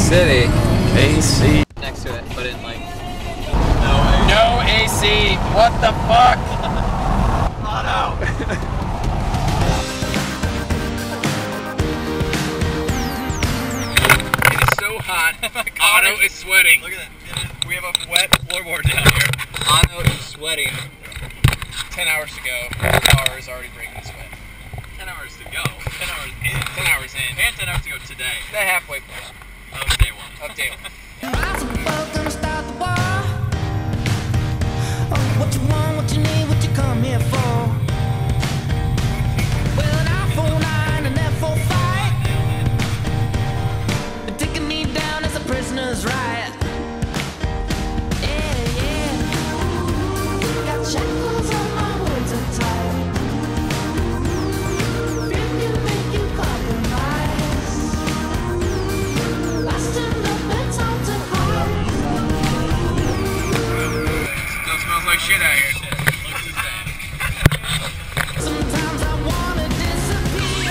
City. AC. Next to it, but in like... No AC. What the fuck? Oh no. It's so hot. Otto is sweating. Look at that. We have a wet floorboard down here. Otto is sweating. 10 hours to go. 10 hours already breaking sweat. 10 hours to go. 10 hours in. 10 hours in. And 10 hours to go today. The halfway point. Of day one. Of day one. What you want, what you need, what you come here for? Well, an iPhone 9 and F45, they're taking me down as a prisoner's right. Yeah, yeah. Got shackles on my words are tight. Fear can make you compromise. I stand up and time to hide. Still smells like shit out here. Looks the same. Sometimes I wanna disappear.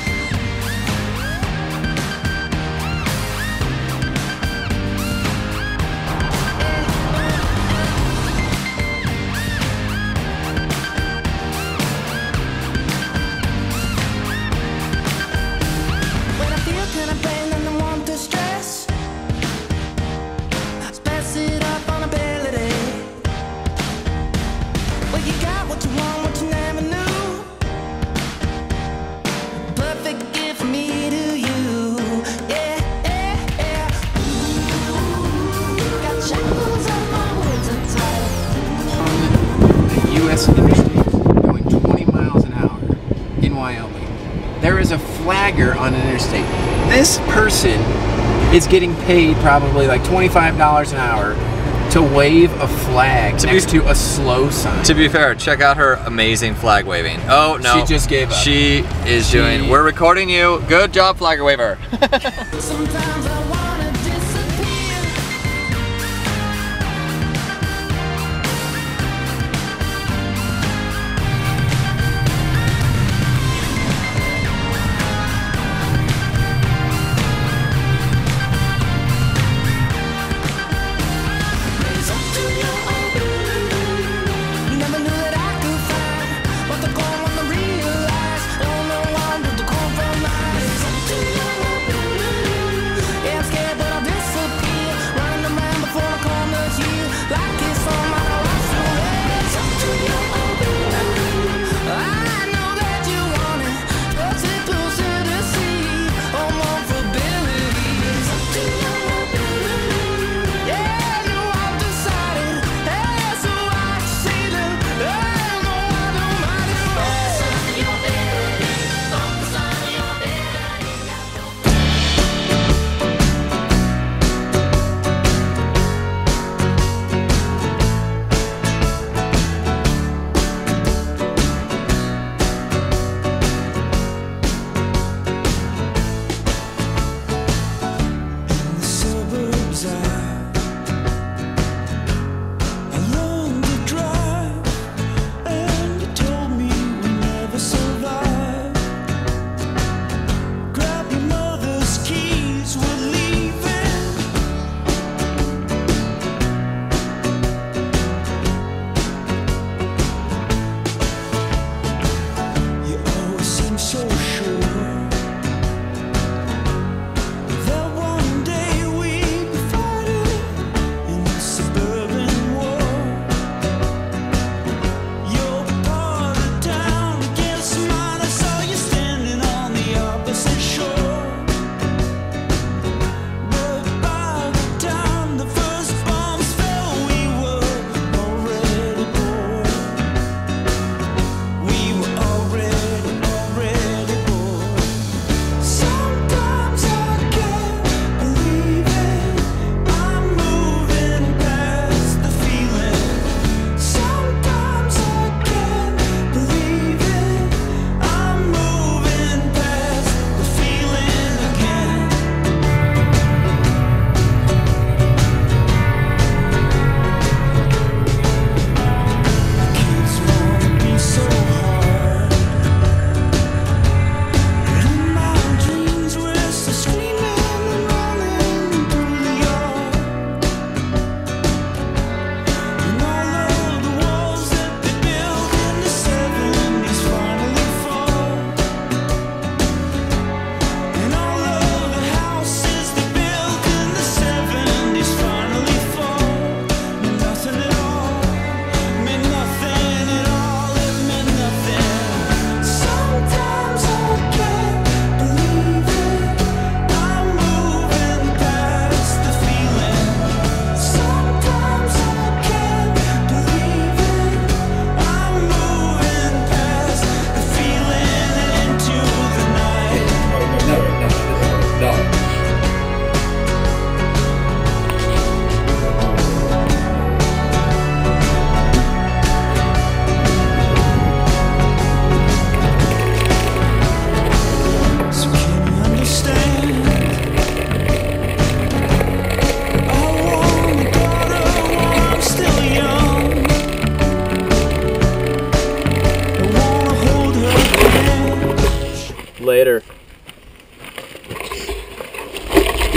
When I feel kind of pain and I want to stress, pass it up on ability. Well, you got what you want, what you never knew. Perfect gift from me to you. Yeah, yeah, yeah. Got shackles on my words are tight. The U.S. interstate going 20 miles an hour in Wyoming. There is a flagger on an interstate. This person is getting paid probably like $25 an hour to wave a flag next to a slow sign. To be fair, check out her amazing flag waving. Oh no. She just gave up. She is doing, we're recording you. Good job, flag waver. Sometimes I wanna disappear. Raise up to your own. You never knew that I could find what the goal on the realize. Don't know why I'm to compromise. Raise up to your own. Yeah, I'm scared.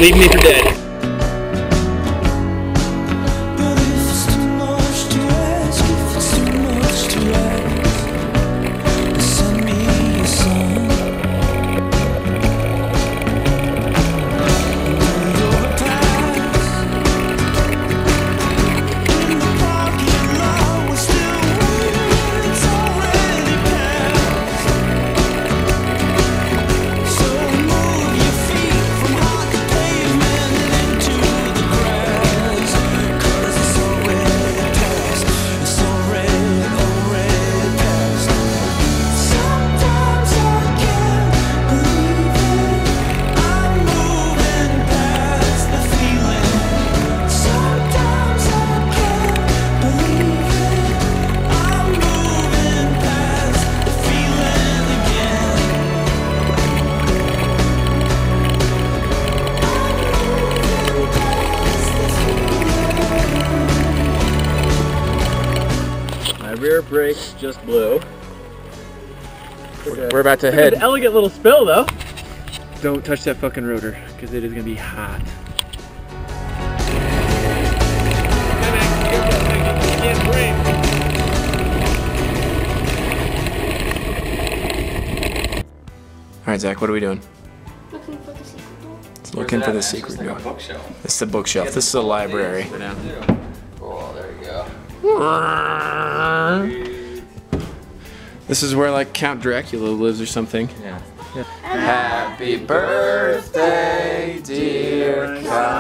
leave me for dead. But if it's too much to ask, if it's too much to ask, send me your son. Your past in the parking lot, we're still waiting. It's already past. So move your feet from hot pavement and into the grass, 'cause it's already past. It's already past. Sometimes I can't believe it. I'm moving past the feeling. Sometimes I can't believe it. I'm moving past the feeling again. My rear brakes just blew. We're about to An head. elegant little spill though. Don't touch that fucking rotor, because it is gonna be hot. All right, Zach, what are we doing? Looking for the secret door. Looking for the secret door. This is the bookshelf. This is the library. Oh, there you go. This is where like Count Dracula lives or something. Yeah. Happy birthday, dear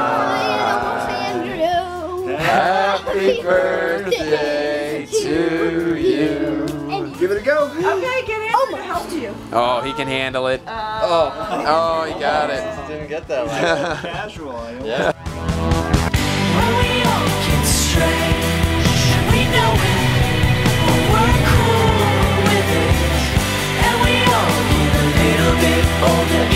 Happy birthday to you. Give it a go. Okay, get in. Oh, my help to you. Oh, he can handle it. Oh, he got it. Didn't get that one. Casual. Yeah. When we all get strange, we know it, but we're cool with it. And we all get a little bit older.